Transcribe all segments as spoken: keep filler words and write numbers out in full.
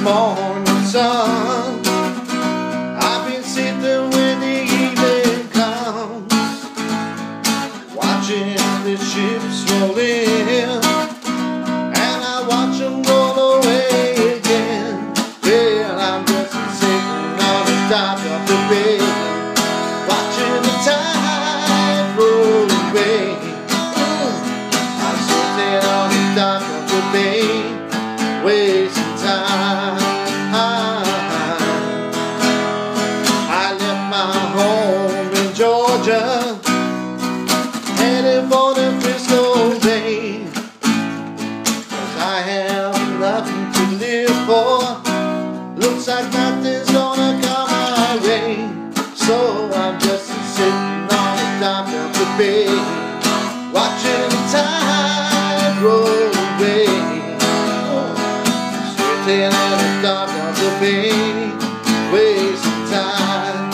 morning sun. I've been sitting when the evening comes, watching the ships roll in, and I watch them roll away again. Well, I'm just sitting on the dock of the bay, watching the tide roll away. I'm sitting on the dock of the bay, wasting time. I left my home in Georgia, headed for the Frisco Bay, 'cause I have nothing to live for. Looks like nothing's gonna come my way. So I'm just sitting on the dock of the bay, watching the tide roll away. Sitting at the dock of the bay, wasting time.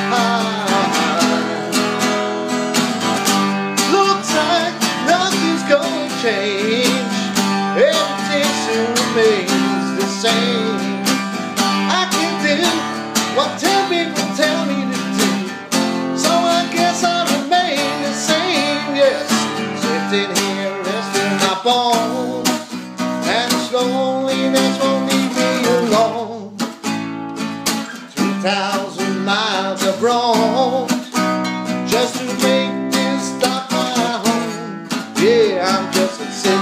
Looks like nothing's gonna change, everything still remains the same. I can do what ten people tell me to do, so I guess I remain the same. Yes, sitting here resting my bones, and this loneliness won't leave me alone. Two thousand miles I've roamed just to make this stop my home. Yeah, I'm just a city